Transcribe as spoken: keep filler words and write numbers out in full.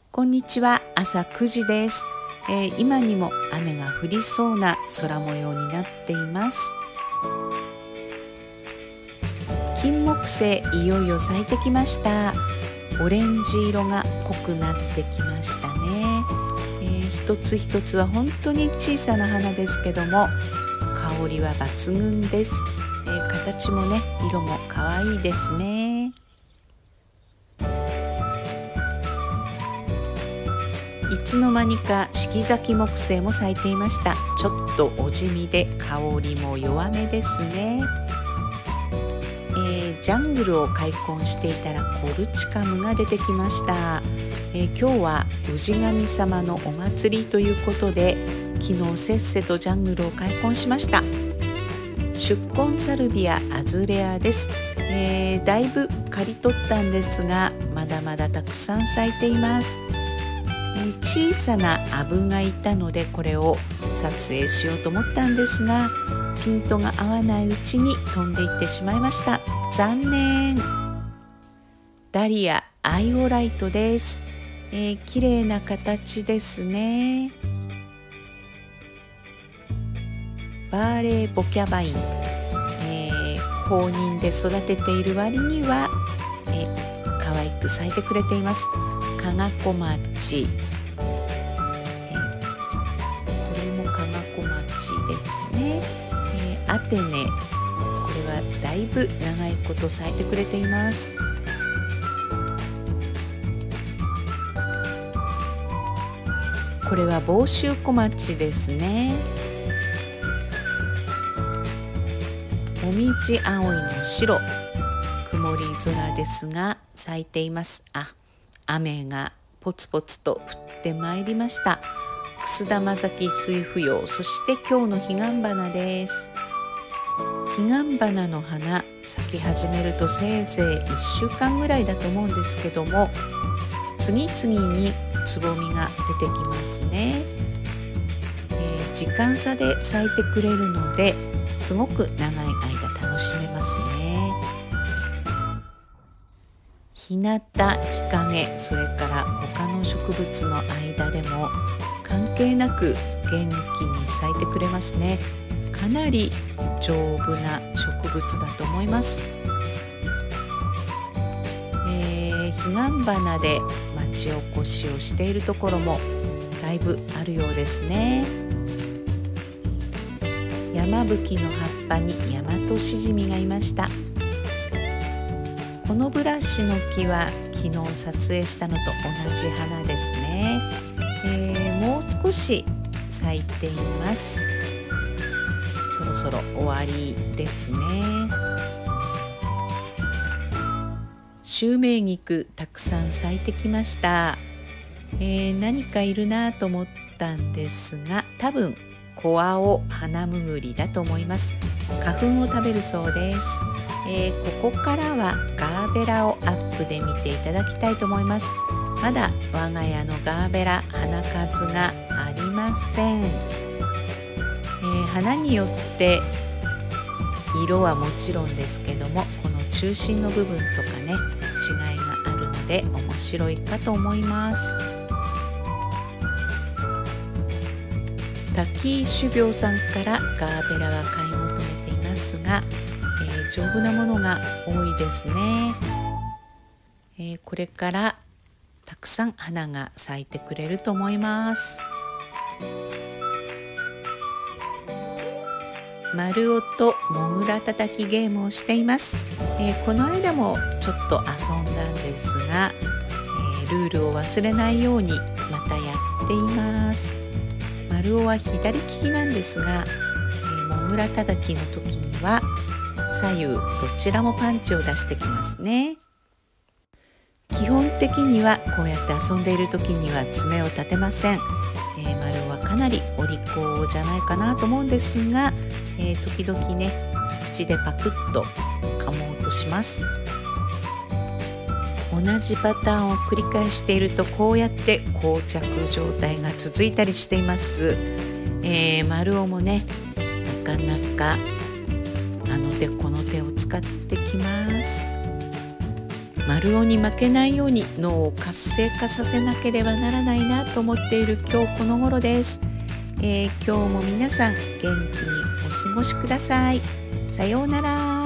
こんにちは、朝くじです、えー、今にも雨が降りそうな空模様になっています。金木犀いよいよ咲いてきました。オレンジ色が濃くなってきましたね、えー、一つ一つは本当に小さな花ですけども香りは抜群です、えー、形もね色も可愛いですね。いつの間にか四季咲き木犀も咲いていました。ちょっとお地味で香りも弱めですね。えー、ジャングルを開墾していたらコルチカムが出てきました、えー、今日は氏神様のお祭りということで昨日せっせとジャングルを開墾しました。宿根サルビアアズレアです、えー、だいぶ刈り取ったんですがまだまだたくさん咲いています。小さなアブがいたのでこれを撮影しようと思ったんですがピントが合わないうちに飛んでいってしまいました。残念。ダリアアイオライトです、えー、綺麗な形ですね。バーレーボキャバイン、えー、放任で育てている割には、えー、可愛く咲いてくれています。かがこまち、えー、これもかがこまちですね、えー、アテネ、これはだいぶ長いこと咲いてくれています。これは房州小町ですね。もみじ葵の白、曇り空ですが咲いています。あ、雨がポツポツと降ってまいりました。くす玉咲き水芙蓉、そして今日の彼岸花です。彼岸花の花咲き始めるとせいぜいいっしゅうかんぐらいだと思うんですけども次々につぼみが出てきますね、えー、時間差で咲いてくれるのですごく長い間楽しめますね。日向、日陰、それから他の植物の間でも関係なく元気に咲いてくれますね。かなり丈夫な植物だと思います。えー、彼岸花で町おこしをしているところもだいぶあるようですね。山吹の葉っぱにヤマトシジミがいました。このブラシの木は昨日撮影したのと同じ花ですね、えー、もう少し咲いています。そろそろ終わりですね。シュウメイギクたくさん咲いてきました、えー、何かいるなと思ったんですが多分コアオハナムグリだと思います。花粉を食べるそうです。えー、ここからはガーベラをアップで見ていただきたいと思います。まだ我が家のガーベラ花数がありません、えー、花によって色はもちろんですけどもこの中心の部分とかね違いがあるので面白いかと思います。滝井種苗さんからガーベラは買い求めていますが丈夫なものが多いですね、えー、これからたくさん花が咲いてくれると思います。丸尾とモグラたたきゲームをしています、えー、この間もちょっと遊んだんですが、えー、ルールを忘れないようにまたやっています。丸尾は左利きなんですが、えー、モグラたたきの時には左右どちらもパンチを出してきますね。基本的にはこうやって遊んでいる時には爪を立てません、えー、丸尾はかなりお利口じゃないかなと思うんですが、えー、時々ね口でパクッと噛もうとします。同じパターンを繰り返しているとこうやって膠着状態が続いたりしています、えー、丸尾もねなかなかあの手この手を使ってきます。 丸尾に負けないように脳を活性化させなければならないなと思っている今日この頃です。えー、今日も皆さん元気にお過ごしください。さようなら。